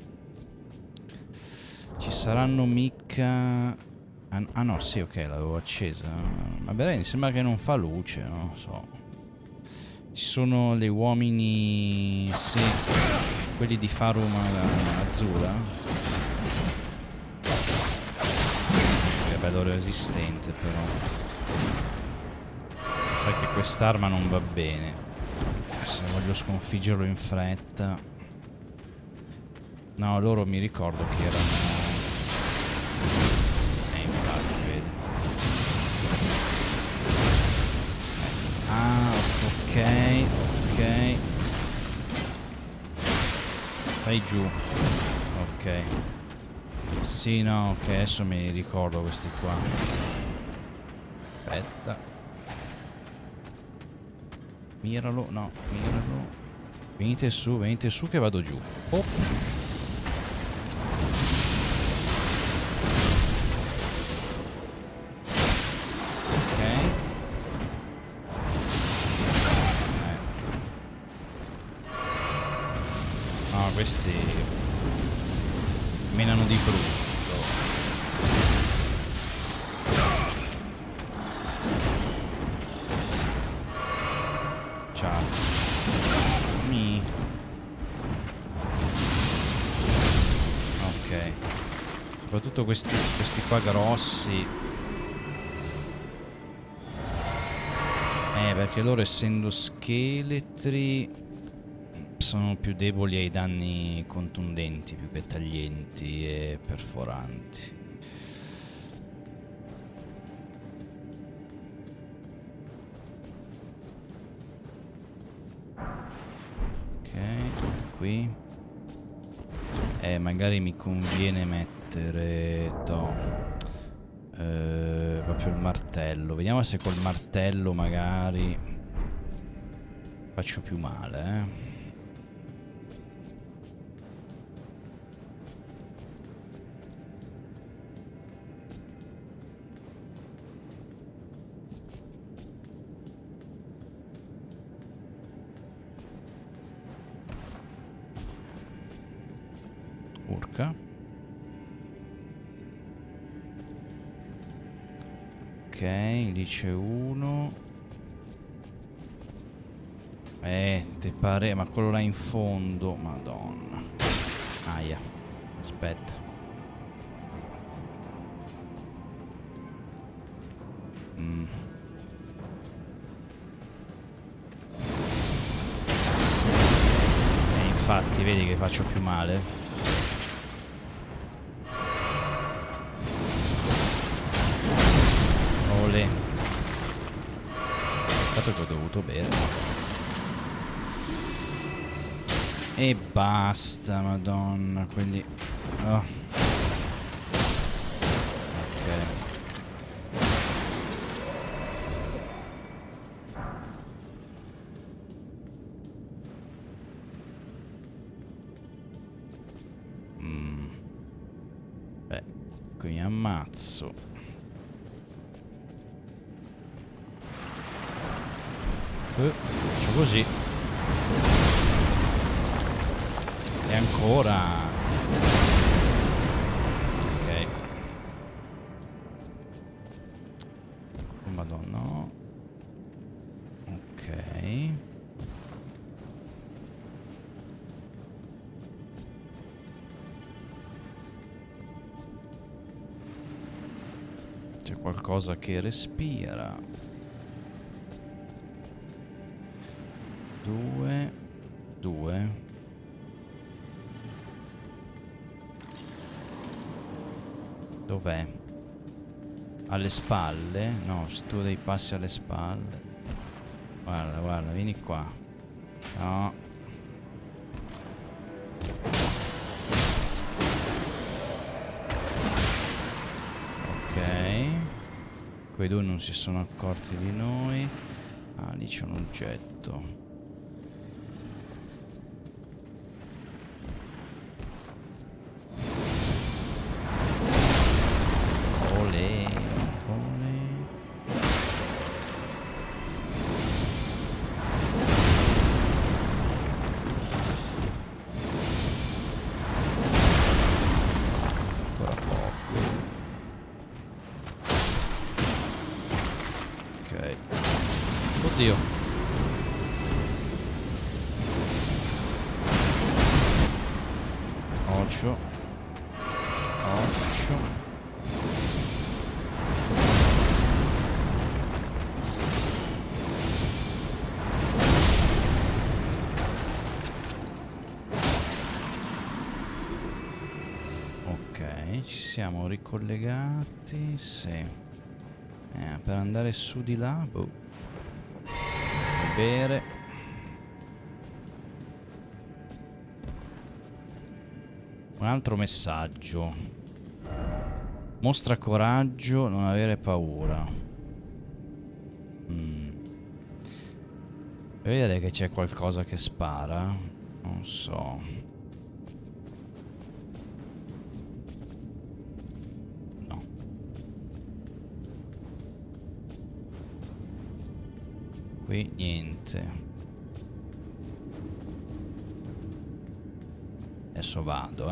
Ci saranno mica... Ah no, sì, ok, l'avevo accesa. Vabbè, mi sembra che non fa luce, non lo so. Ci sono gli uomini... Sì, quelli di Farum Azura. Che bello resistente, però. Sai che quest'arma non va bene. Se voglio sconfiggerlo in fretta. No, loro mi ricordo che erano... infatti, vedi. Ah, ok, ok. Vai giù. Ok. Sì, no, ok, adesso mi ricordo questi qua. Aspetta. Miralo, no, miralo. Venite su che vado giù. Oh. Questi menano di brutto. Ciao. Ok. Soprattutto questi qua grossi. Perché loro essendo scheletri sono più deboli ai danni contundenti più che taglienti e perforanti. Ok, qui. Magari mi conviene mettere proprio il martello. Vediamo se col martello magari faccio più male, Urca. Ok, lì c'è uno. Te pare... Ma quello là in fondo... Madonna. Aia. Aspetta. Infatti, vedi che faccio più male. Olè. Peccato che ho dovuto bere. E basta, madonna, quelli... Oh. Ok. Beh, qui mi ammazzo. Faccio così. E ancora. Ok. Oh, madonna. Ok. C'è qualcosa che respira. 2. Dov'è? Alle spalle? No, tu dei passi alle spalle. Guarda, guarda, vieni qua. No. Ok. Quei due non si sono accorti di noi. Ah, lì c'è un oggetto. Oddio. Occhio. Occhio. Ok, ci siamo ricollegati. Sì. Per andare su di là, boh. Bere. Un altro messaggio. Mostra coraggio, non avere paura. Vedere che c'è qualcosa che spara. Non so. No. Qui niente. Adesso vado,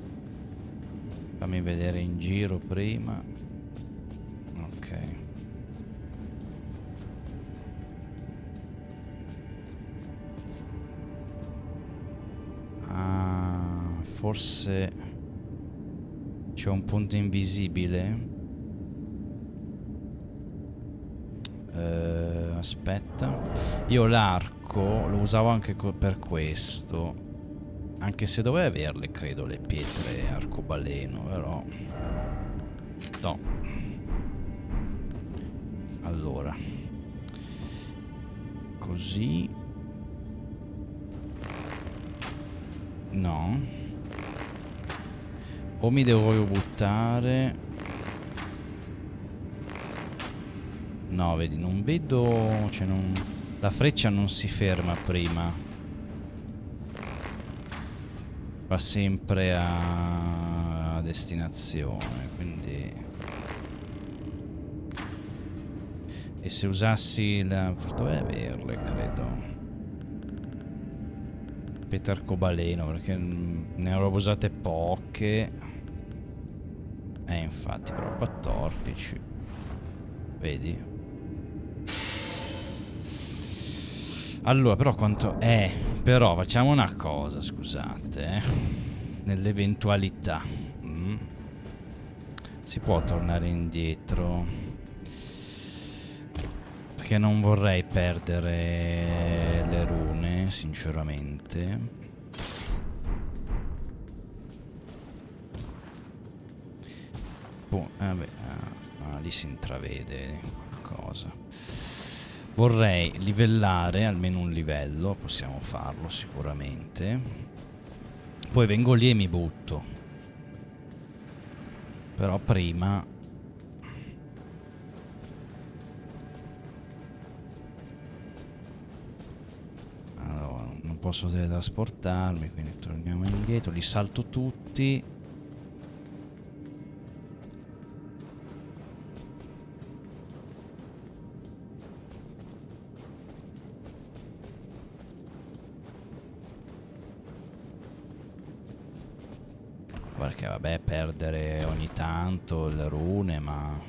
Fammi vedere in giro prima. Ok. Forse c'è un punto invisibile. Aspetta. Io l'arco lo usavo anche per questo. Anche se dovevo averle, credo, le pietre arcobaleno, però... No. Allora. Così... No. O mi devo buttare. No, vedi, non vedo. Cioè non... La freccia non si ferma prima. Va sempre a destinazione, quindi. E se usassi la... Dovrei averle, credo. Pietre arcobaleno, perché ne avevo usate poche. Infatti, però 14. Vedi? Allora, però quanto... però facciamo una cosa, scusate, nell'eventualità. Si può tornare indietro. Perché non vorrei perdere le rune, sinceramente. Vabbè, lì si intravede qualcosa. Vorrei livellare almeno un livello, possiamo farlo sicuramente. Poi vengo lì e mi butto. Però prima... Allora, non posso teletrasportarmi, quindi torniamo indietro, li salto tutti. Perché vabbè, perdere ogni tanto le rune, ma...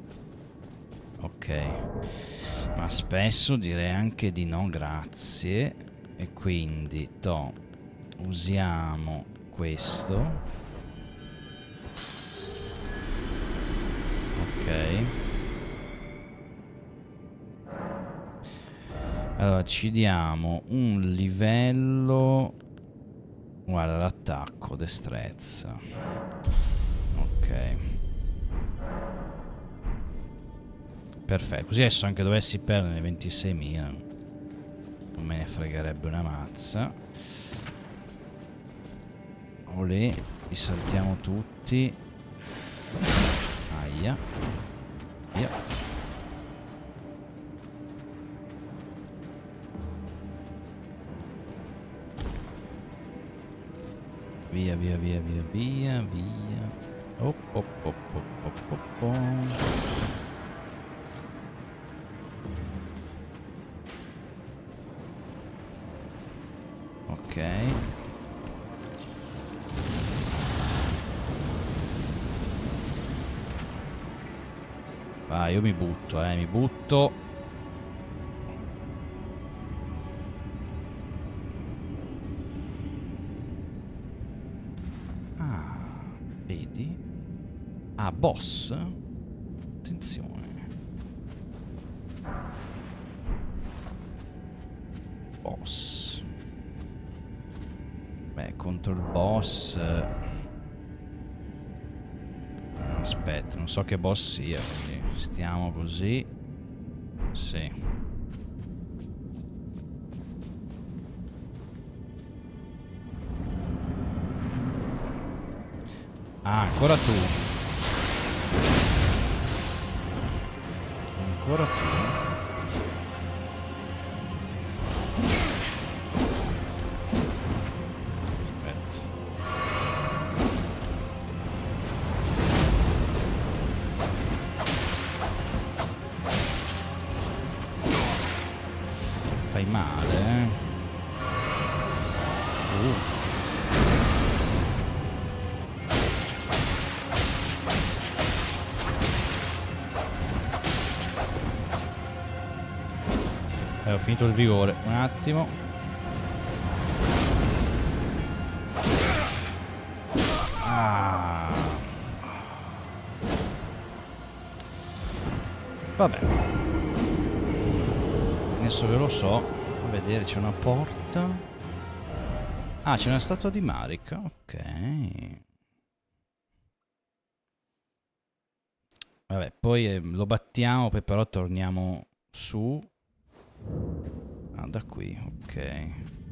Ok. Ma spesso direi anche di no, grazie. E quindi, usiamo questo. Ok. Allora, ci diamo un livello... Guarda, l'attacco, destrezza. Ok. Perfetto, così adesso anche dovessi perdere 26.000 non me ne fregherebbe una mazza. Olè, li saltiamo tutti. Aia. Via. Via, via, via, via, via, via. Oh, oh, oh, oh, oh, oh, oh. Ok. Vai, io mi butto, mi butto. Boss? Attenzione. Boss. Beh, contro il boss... Aspetta, non so che boss sia, quindi stiamo così. Sì. Ah, ancora tu. Ancora tu. Fai male, eh? Ho finito il vigore, un attimo. Ah. Vabbè. Adesso ve lo so. A vedere, c'è una porta. Ah, c'è una statua di Marek. Ok. Vabbè, poi lo battiamo, poi però torniamo su. Ah, da qui, ok.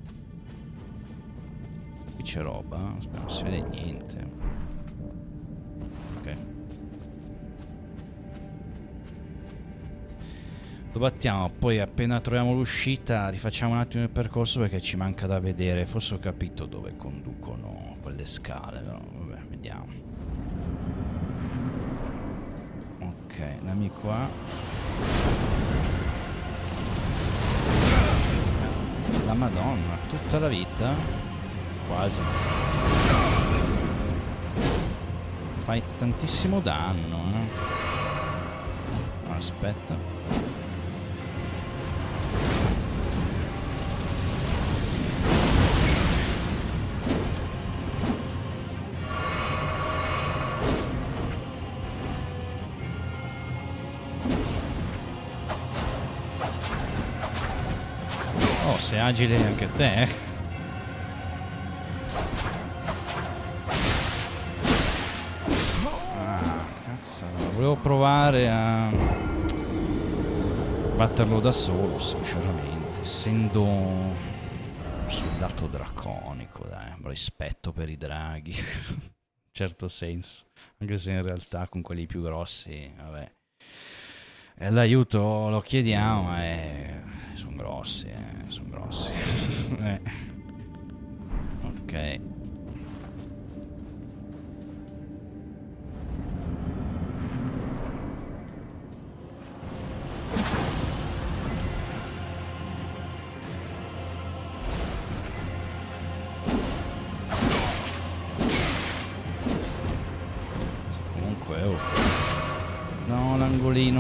Qui c'è roba, aspetta, non si vede niente. Ok. Lo battiamo, poi appena troviamo l'uscita rifacciamo un attimo il percorso perché ci manca da vedere. Forse ho capito dove conducono quelle scale, però vabbè, vediamo. Ok, dammi qua. La Madonna, tutta la vita? Quasi. Fai tantissimo danno, eh? Aspetta. Oh, sei agile anche te, eh? Volevo provare a batterlo da solo, sinceramente, essendo un soldato draconico, dai, rispetto per i draghi, in certo senso, anche se in realtà con quelli più grossi, vabbè, l'aiuto lo chiediamo, ma sono grossi, sono grossi. Ok. No, l'angolino.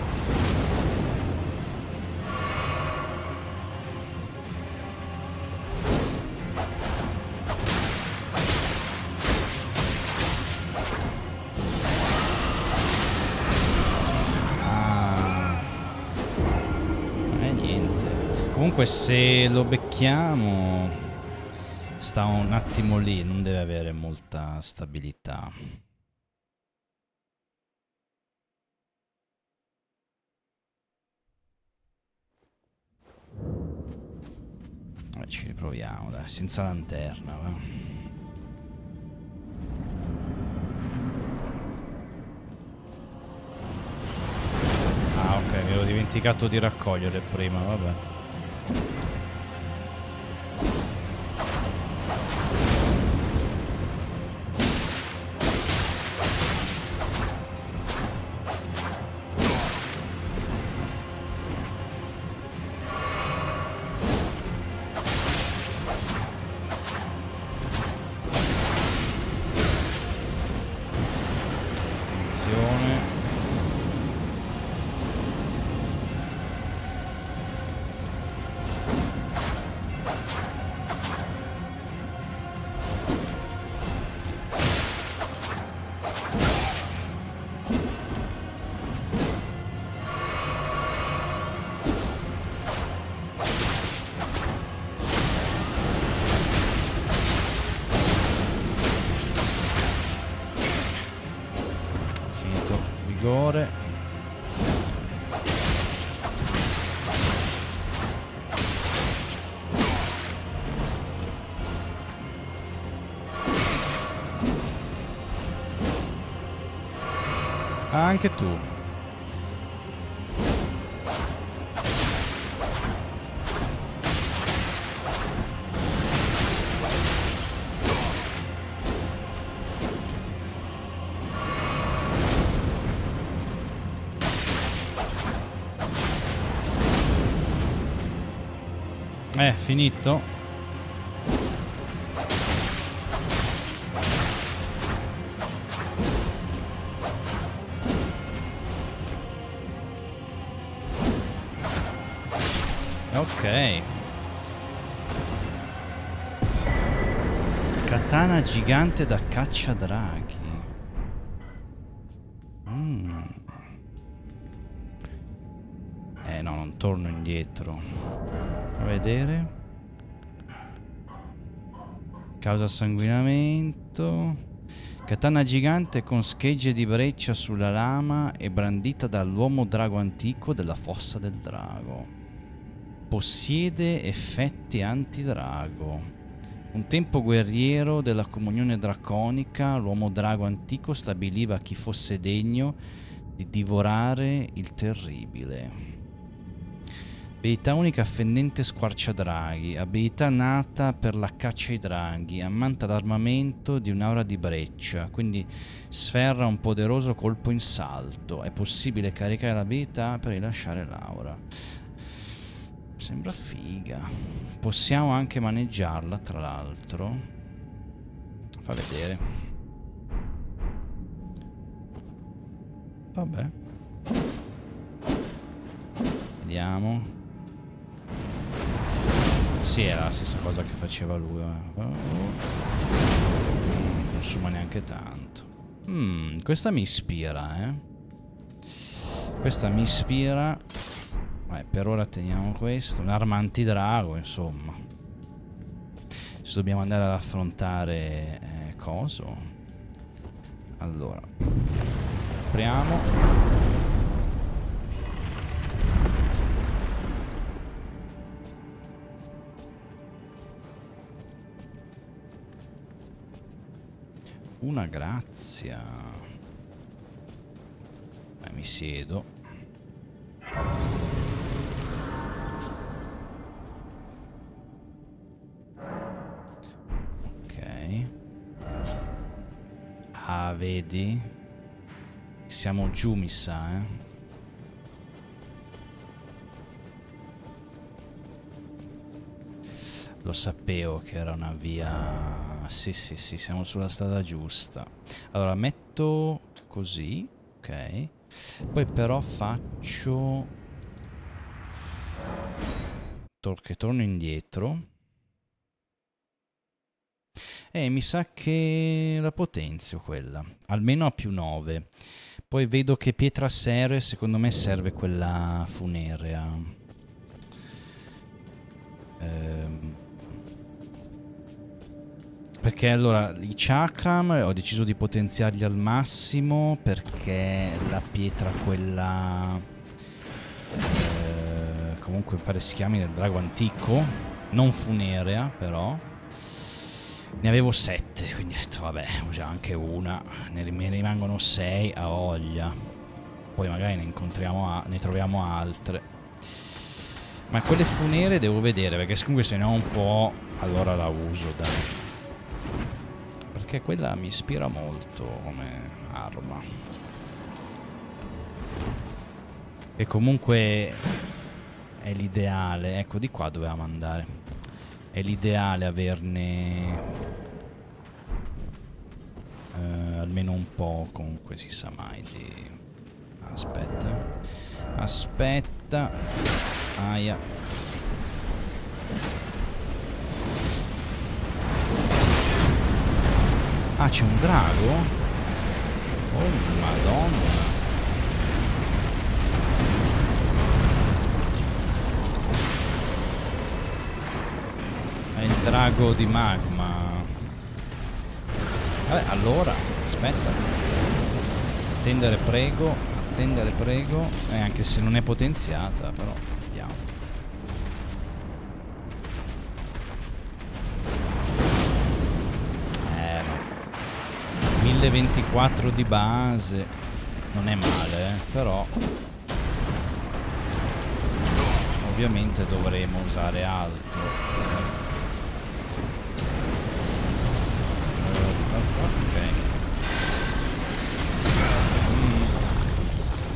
Niente. Comunque se lo becchiamo sta un attimo lì, non deve avere molta stabilità. Ci riproviamo, dai, senza lanterna, va. Ah, ok, mi ero dimenticato di raccogliere prima, vabbè. Vigore. Ah, anche tu. Finito. Ok. Katana gigante da cacciadraghi. No, non torno indietro. A vedere. Causa sanguinamento. Katana gigante con schegge di breccia sulla lama e brandita dall'uomo drago antico della fossa del drago. Possiede effetti antidrago. Un tempo guerriero della comunione draconica, l'uomo drago antico stabiliva chi fosse degno di divorare il terribile. Abilità unica fendente squarciadraghi, abilità nata per la caccia ai draghi, ammanta l'armamento di un'aura di breccia, quindi sferra un poderoso colpo in salto. È possibile caricare l'abilità per rilasciare l'aura. Sembra figa. Possiamo anche maneggiarla, tra l'altro. Fa vedere. Vabbè. Vediamo. Sì, è la stessa cosa che faceva lui. Non consuma neanche tanto. Questa mi ispira, Questa mi ispira. Per ora teniamo questo. Un'arma antidrago, insomma. Se dobbiamo andare ad affrontare coso. Allora. Apriamo. Una grazia. Mi siedo. Ok. Ah, vedi? Siamo giù, mi sa, Lo sapevo che era una via... Sì, siamo sulla strada giusta. Allora, metto così, ok. Poi però faccio... che torno indietro. Mi sa che la potenzio quella. Almeno a più 9. Poi vedo che pietra serve, secondo me serve quella funerea. Perché allora i chakram ho deciso di potenziarli al massimo perché la pietra quella comunque pare si chiami del drago antico, non funerea però, ne avevo 7, quindi ho detto vabbè, usa anche una, ne rimangono 6 a voglia, poi magari ne incontriamo, ne troviamo altre, ma quelle funeree devo vedere perché comunque se ne ho un po' allora la uso, dai. Perché quella mi ispira molto come arma. E comunque è l'ideale. Ecco, di qua dovevamo andare. È l'ideale averne almeno un po'. Comunque si sa mai di... Aspetta. Aia. Ah, c'è un drago? Oh, madonna. È il drago di magma. Vabbè, allora, aspetta. Attendere prego. Anche se non è potenziata, però, vediamo. 1024 di base non è male, però ovviamente dovremo usare altro. Ok.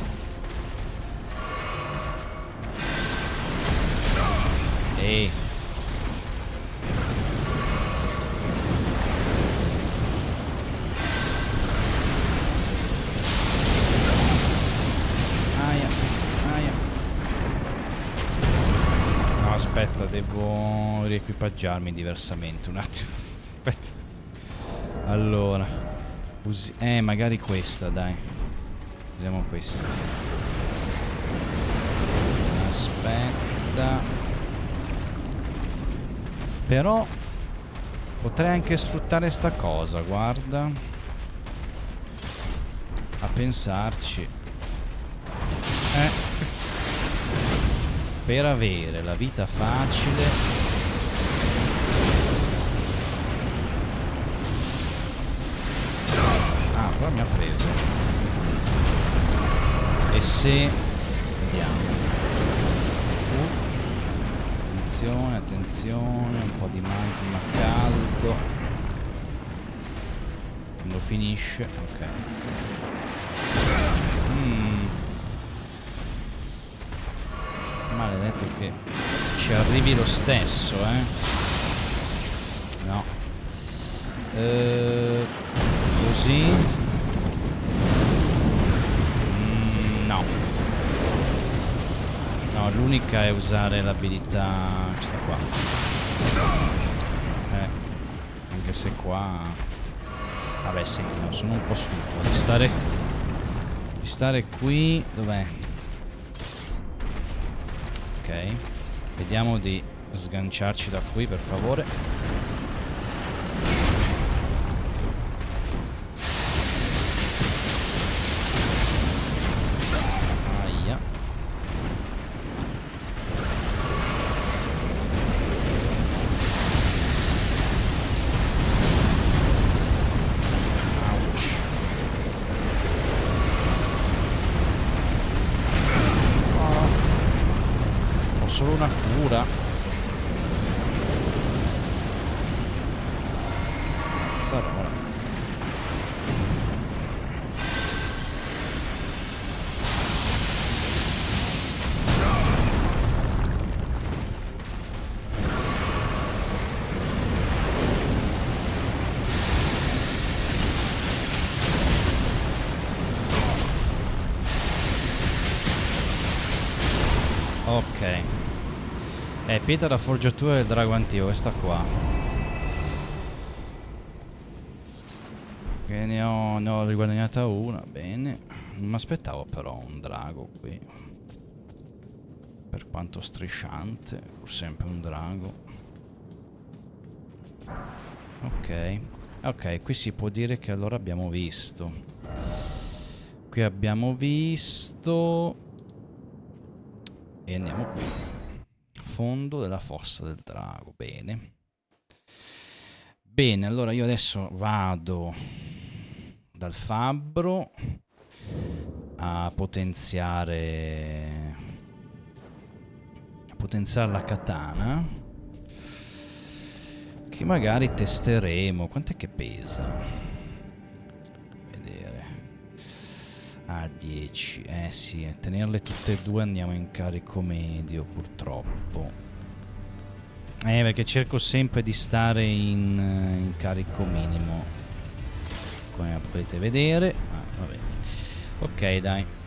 Ehi, aspetta, devo riequipaggiarmi diversamente un attimo. Aspetta. Allora, magari questa, dai. Usiamo questa. Aspetta. Però potrei anche sfruttare sta cosa, guarda. A pensarci. Per avere la vita facile. Ah, però mi ha preso. E se... Vediamo. Attenzione, attenzione. Un po' di magma caldo. Quando finisce. Ok. Maledetto che ci arrivi lo stesso, No. Così. No. No, l'unica è usare l'abilità questa qua. Anche se qua... Vabbè, senti, no, sono un po' stufo di stare qui. Dov'è? Ok, vediamo di sganciarci da qui, per favore. Aia. Ouch. Solo una cura. Cazzarola. Ok. Pietra da forgiatura del drago antico, questa qua. Che ne ho riguadagnata una, bene. Non mi aspettavo però un drago qui. Per quanto strisciante, pur sempre un drago. Ok. Ok, qui si può dire che allora abbiamo visto. Qui abbiamo visto. E andiamo qui. Fondo della fossa del drago. Bene. Bene, allora io adesso vado dal fabbro a potenziare la katana, che magari testeremo. Quant'è che pesa? Vedere. Ah, 10. Sì, a tenerle tutte e due andiamo in carico medio, purtroppo. Perché cerco sempre di stare in carico minimo, come potete vedere. Vabbè. Ok, dai.